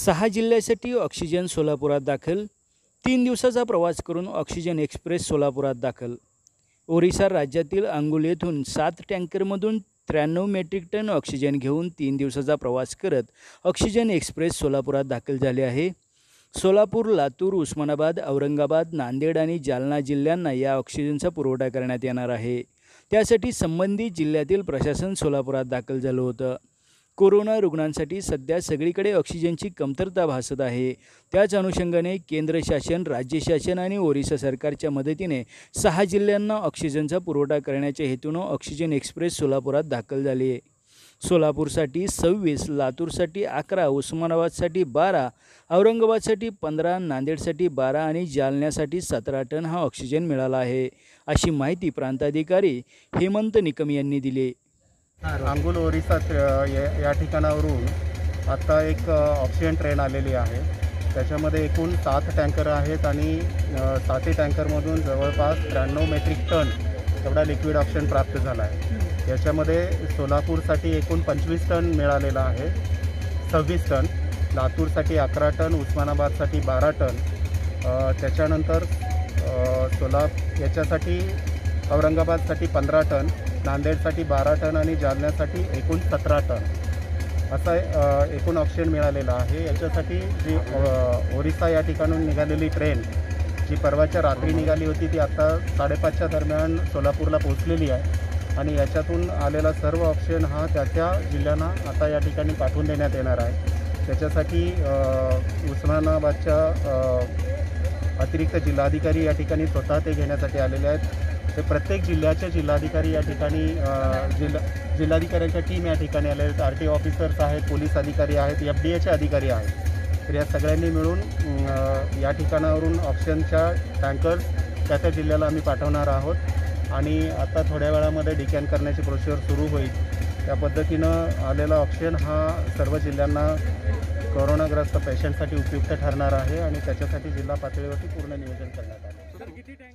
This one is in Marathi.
6 जिल्ह्यासाठी ऑक्सिजन सोलापुरात दाखल. 3 दिवसाचा प्रवास करून ऑक्सिजन एक्सप्रेस सोलापुरात दाखल. ओरिसा राज्यातील अंगुल येथून 7 टँकरमधून 93 मेट्रिक टन ऑक्सिजन घेऊन 3 दिवसाचा प्रवास करत ऑक्सिजन एक्सप्रेस सोलापुरात दाखल झाले आहे. सोलापूर, लातूर, उस्मानाबाद, औरंगाबाद, नांदेड आणि जालना जिल्ह्यांना या ऑक्सिजनचा पुरवठा करण्यात येणार आहे. त्यासाठी संबंधित जिल्ह्यातील प्रशासन सोलापुरात दाखल झालं होतं. कोरोना रुग्णांसाठी सध्या सगळीकडे ऑक्सिजनची कमतरता भासत आहे. त्याच अनुषंगाने केंद्र शासन, राज्य शासन आणि ओरिसा सरकारच्या मदतीने 6 जिल्ह्यांना ऑक्सिजनचा पुरवठा करण्याच्या हेतूनं ऑक्सिजन एक्सप्रेस सोलापुरात दाखल झाली आहे. सोलापूरसाठी 26, लातूरसाठी 11, उस्मानाबादसाठी 12, औरंगाबादसाठी 15, नांदेडसाठी 12 आणि जालन्यासाठी 17 टन हा ऑक्सिजन मिळाला आहे, अशी माहिती प्रांताधिकारी हेमंत निकम यांनी दिली. अंगुल ओरिसा या ठिकाणावरून आता एक ऑक्सिजन ट्रेन आलेली आहे. त्याच्यामध्ये एकूण 7 टँकर आहेत आणि 7 टँकरमधून जवळपास 93 मेट्रिक टन एवढा लिक्विड ऑक्सिजन प्राप्त झाला आहे. याच्यामध्ये सोलापूरसाठी एकूण 25 टन मिळालेला आहे, 26 टन, लातूरसाठी 11 टन, उस्मानाबादसाठी 12 टन, त्याच्यानंतर याच्यासाठी औरंगाबादसाठी 15 टन, नांदेडसाठी 12 टन आणि जालन्यासाठी एकूण 17 टन असा एकूण ऑक्सिजन मिळालेला आहे. याच्यासाठी जी ओरिसा या ठिकाणून निघालेली ट्रेन जी परवाच्या रात्री निघाली होती ती आता 5:30च्या दरम्यान सोलापूरला पोहोचलेली आहे आणि याच्यातून आलेला सर्व ऑक्सिजन हा त्या जिल्ह्यांना आता या ठिकाणी पाठवून देण्यात येणार आहे. त्याच्यासाठी उस्मानाबादच्या अतिरिक्त जिल्हाधिकारी या ठिकाणी स्वतः ते घेण्यासाठी आलेले आहेत. ते प्रत्येक जिल्ह्याचे जिल्हाधिकारी या ठिकाणी जिल्हाधिकाऱ्यांच्या टीम या ठिकाणी आले आहेत. RTO ऑफिसर्स आहेत, पोलीस अधिकारी आहेत, FDAचे अधिकारी आहेत. तर या सगळ्यांनी मिळून या ठिकाणावरून ऑक्सिजनच्या टँकर्स त्या जिल्ह्याला आम्ही पाठवणार आहोत आणि आता थोड्या वेळामध्ये डिकॅन करण्याची प्रोसिजर सुरू होईल. त्या पद्धतीनं आलेला ऑक्सिजन हा सर्व जिल्ह्यांना कोरोनाग्रस्त पेशंटसाठी उपयुक्त ठरणार आहे आणि त्याच्यासाठी जिल्हा पातळीवरती पूर्ण नियोजन करण्यात आलं.